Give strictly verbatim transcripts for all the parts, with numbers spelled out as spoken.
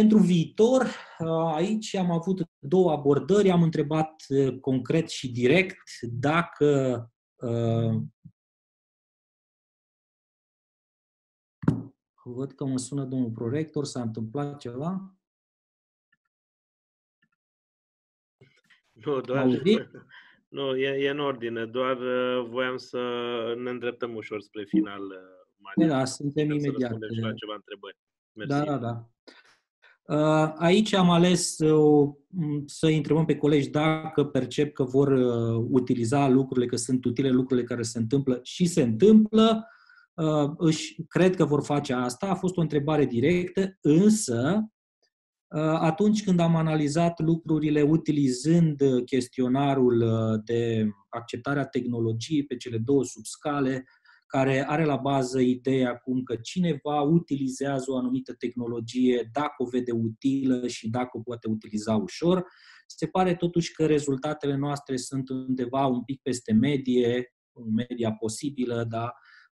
pentru viitor, aici am avut două abordări. Am întrebat concret și direct dacă văd că mă sună domnul prorector, s-a întâmplat ceva? Nu, doar... Nu, e, e în ordine, doar uh, voiam să ne îndreptăm ușor spre final, uh, Marian. Da, suntem Să imediat. răspundem și la ceva întrebări. Mersi. Da, da, da. Uh, aici am ales uh, să întrebăm pe colegi dacă percep că vor uh, utiliza lucrurile, că sunt utile lucrurile care se întâmplă și se întâmplă. Uh, își cred că vor face asta. A fost o întrebare directă, însă atunci când am analizat lucrurile utilizând chestionarul de acceptare a tehnologiei pe cele două subscale, care are la bază ideea cum că cineva utilizează o anumită tehnologie dacă o vede utilă și dacă o poate utiliza ușor, se pare totuși că rezultatele noastre sunt undeva un pic peste medie, media posibilă, da,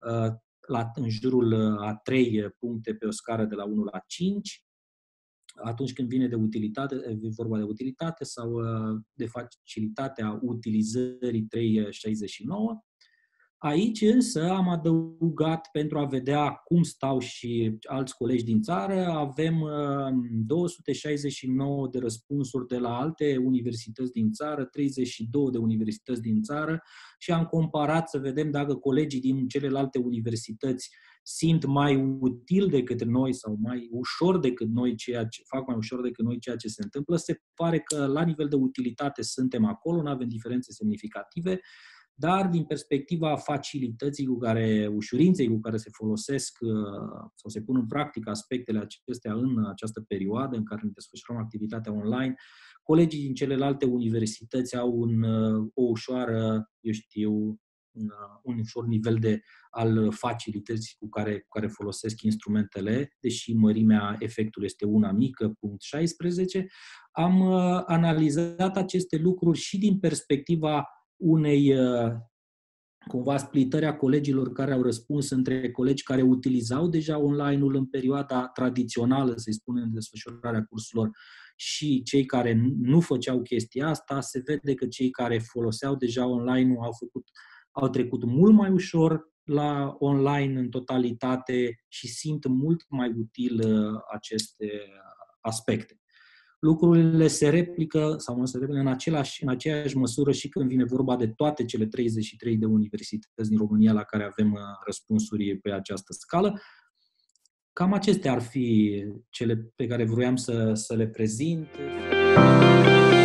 la, în jurul a trei puncte pe o scară de la unu la cinci. Atunci când vine de utilitate, e vorba de utilitate sau de facilitatea utilizării trei virgulă șaizeci și nouă. Aici însă am adăugat, pentru a vedea cum stau și alți colegi din țară, avem două sute șaizeci și nouă de răspunsuri de la alte universități din țară, treizeci și două de universități din țară și am comparat să vedem dacă colegii din celelalte universități simt mai util decât noi sau mai ușor decât noi ceea ce fac mai ușor decât noi ceea ce se întâmplă. Se pare că la nivel de utilitate suntem acolo, nu avem diferențe semnificative, dar din perspectiva facilității cu care, ușurinței cu care se folosesc sau se pun în practică aspectele acestea în această perioadă în care ne desfășurăm activitatea online, colegii din celelalte universități au un, o ușoară, eu știu, un ușor nivel de, al facilității cu care, cu care folosesc instrumentele, deși mărimea efectului este una mică, punct șaisprezece. Am uh, analizat aceste lucruri și din perspectiva unei uh, cumva splitări a colegilor care au răspuns între colegi care utilizau deja online-ul în perioada tradițională, să-i spunem, de desfășurarea cursurilor, și cei care nu făceau chestia asta. Se vede că cei care foloseau deja online-ul au făcut au trecut mult mai ușor la online în totalitate și simt mult mai util aceste aspecte. Lucrurile se replică sau nu se replică în, același, în aceeași măsură și când vine vorba de toate cele treizeci și trei de universități din România la care avem răspunsuri pe această scală. Cam acestea ar fi cele pe care vroiam să, să le prezint.